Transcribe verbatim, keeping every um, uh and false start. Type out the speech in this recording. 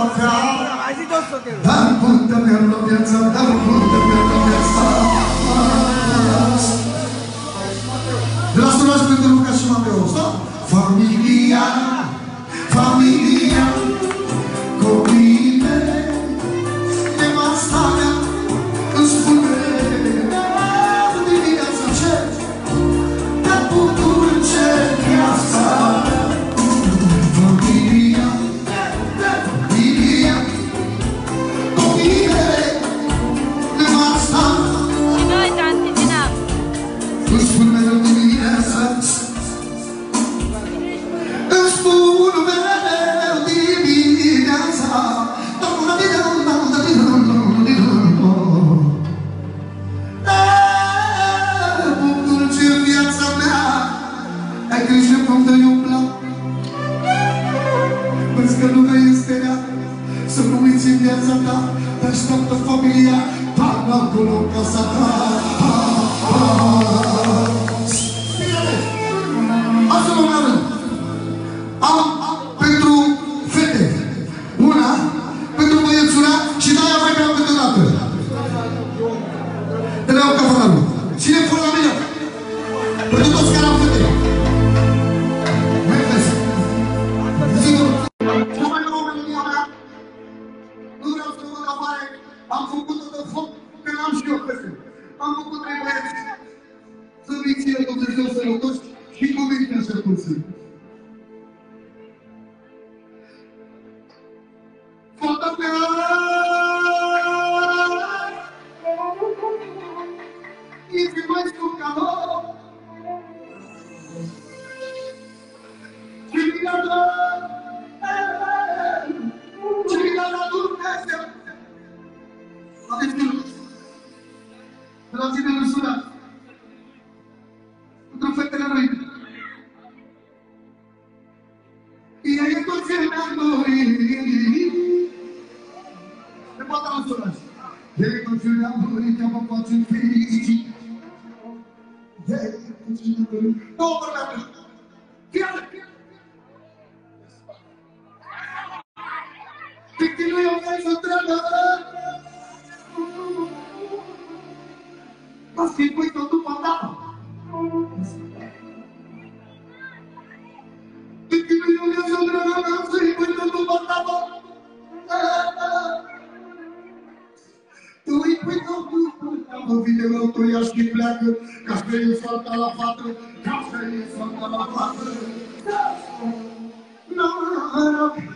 cafea. Dar puntă-mi la viața, dar puntă-mi la viața. De la Solange pentru Luca și Mateo, stop! Familia, familia, copiii mei, nevasta mea îmi spune dimineața ce te bucur ce viața. Familia, familia, copiii mei, nevasta mea îmi spune dimineața. Îmi spun mereu dimineața. Bucur ce viața mea. Ai grijă cum te umbla. Vezi că lumea este rea. Să nu uiți în viața ta. Te așteaptă familia ta acolo în casa ta. Asta mă meară. Am pentru fete una, pentru băiețura și de-aia mai vreau câteodată. Te le-au cafanalul. Cine fără la mine? Pentru toți care au fete. Mergeți. Sigur. Cea mai nouă melodia mea. Nu vreau să văd afară. Am făcut-o de foc, că n-am și eu fete. Am făcut trei băieți. Să vii ține Dumnezeu sănătoși și cu mine așa cum sunt. Fata mea, ești mai scurt ca nou. Și vina ta, și vina ta Dumnezeu. Aveți minut. De la ține lui Sura. Pentru fetele noi. Ea e tot ce mi-am dorit. De poate la Solange. E tot ce mi-am dorit, ea mă face fericit. E tot ce mi-am dorit. Două vorbeam. Fiate! Picti nu i-o vrei să treabă. Mă schipui tot după ta. Picti nu i-o vrei să treabă. Mă schipui tot după ta. Tu îi pui tot după ta. Mă vine l'auto, ia și pleacă. Ca să e soarta la fată. Ca să e soarta la fată. Nu, nu, nu.